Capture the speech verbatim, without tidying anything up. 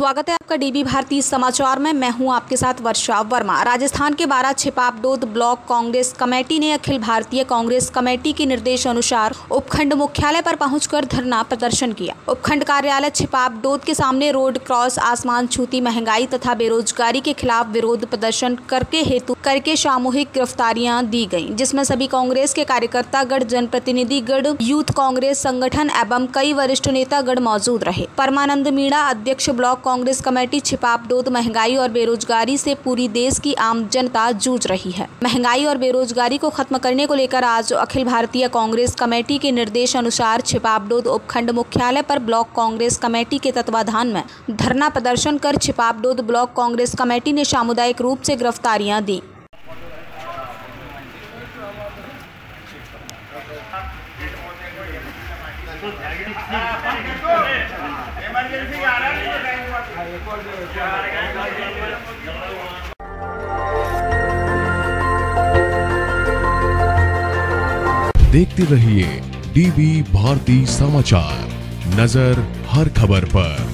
स्वागत है आपका डीबी भारती समाचार में। मैं हूं आपके साथ वर्षा वर्मा। राजस्थान के बारह छिपापडोद ब्लॉक कांग्रेस कमेटी ने अखिल भारतीय कांग्रेस कमेटी के निर्देश अनुसार उपखंड मुख्यालय पर पहुंचकर धरना प्रदर्शन किया। उपखंड कार्यालय छिपापडोद के सामने रोड क्रॉस आसमान छूती महंगाई तथा बेरोजगारी के खिलाफ विरोध प्रदर्शन करके हेतु करके सामूहिक गिरफ्तारियां दी गयी, जिसमें सभी कांग्रेस के कार्यकर्ता गण, जनप्रतिनिधि गण, यूथ कांग्रेस संगठन एवं कई वरिष्ठ नेता गण मौजूद रहे। परमानंद मीणा, अध्यक्ष ब्लॉक कांग्रेस कमेटी छिपापडोद, महंगाई और बेरोजगारी से पूरी देश की आम जनता जूझ रही है। महंगाई और बेरोजगारी को खत्म करने को लेकर आज अखिल भारतीय कांग्रेस कमेटी के निर्देश अनुसार छिपापडोद उपखंड मुख्यालय पर ब्लॉक कांग्रेस कमेटी के तत्वाधान में धरना प्रदर्शन कर छिपापडोद ब्लॉक कांग्रेस कमेटी ने सामुदायिक रूप से गिरफ्तारियां दी। देखते रहिए डीबी भारती समाचार, नजर हर खबर पर।